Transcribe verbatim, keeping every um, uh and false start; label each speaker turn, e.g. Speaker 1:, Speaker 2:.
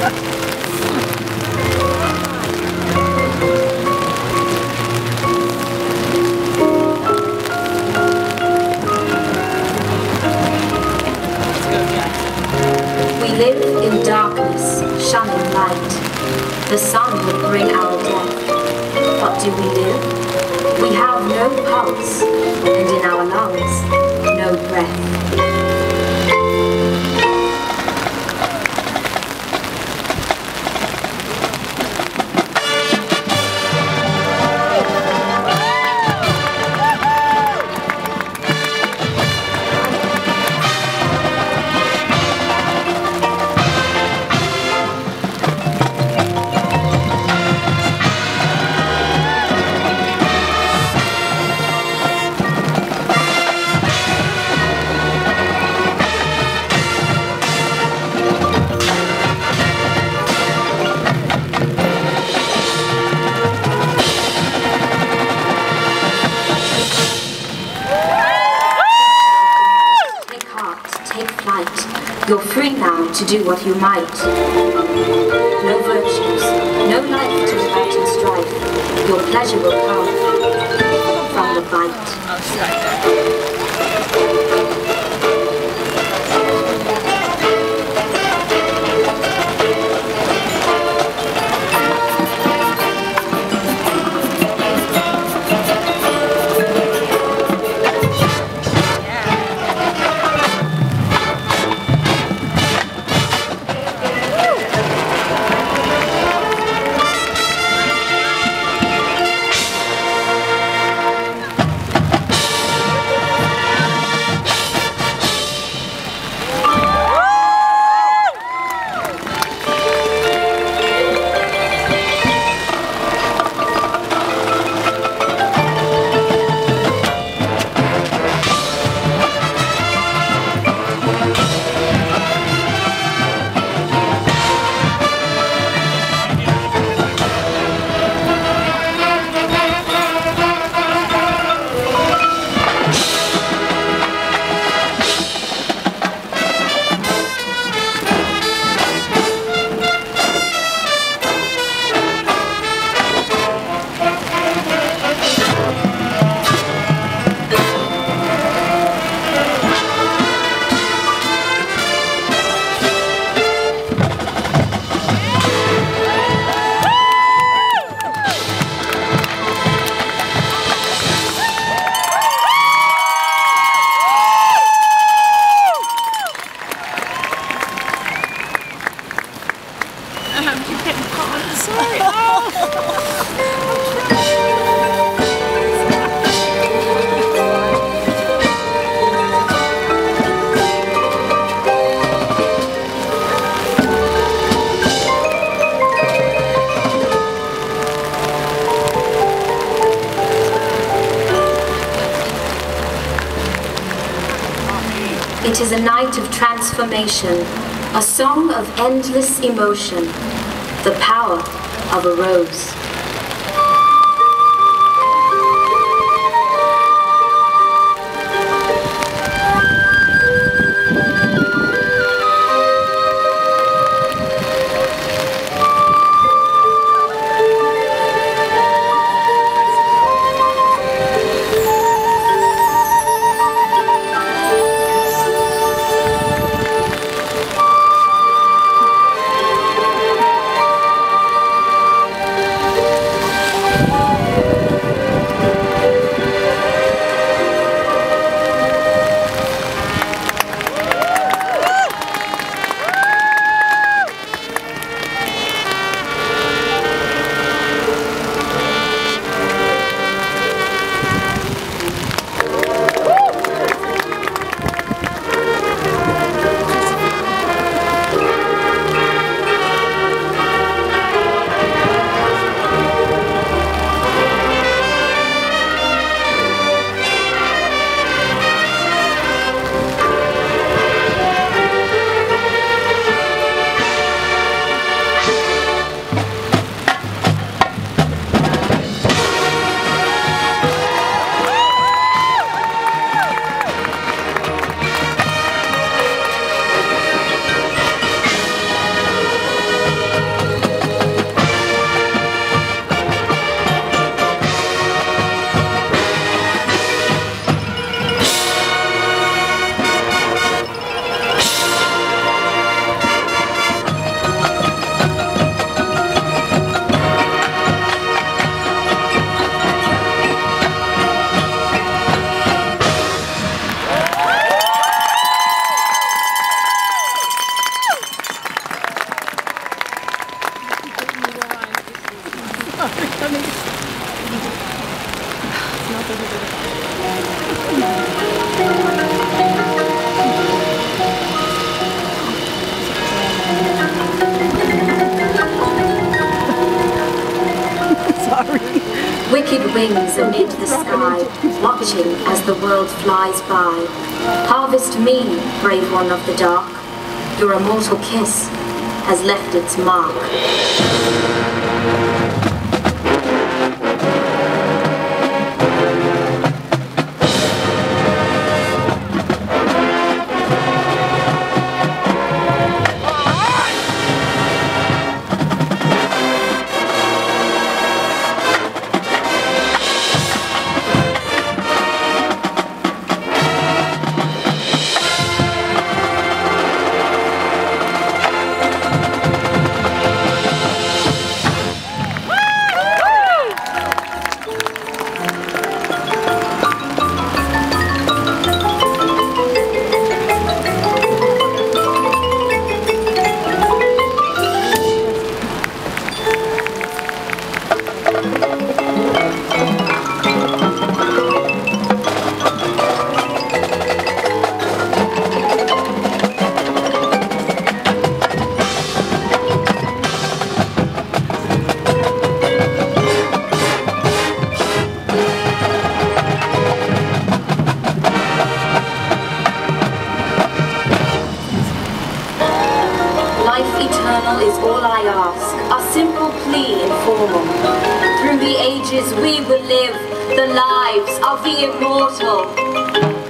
Speaker 1: live in darkness, shunning light. The sun would bring our death. But do we live? We have no pulse, and in our lungs, no breath. You're free now to do what you might. No virtues, no life to fight and strife. Your pleasure will come from the bite. It is a night of transformation, a song of endless emotion, the power of a rose.
Speaker 2: Sorry.
Speaker 1: Wicked wings amid the sky, watching as the world flies by. Harvest me, brave one of the dark. Your immortal kiss has left its mark. Life eternal is all I ask, a simple plea informal. Through the ages we will live the lives of the immortal.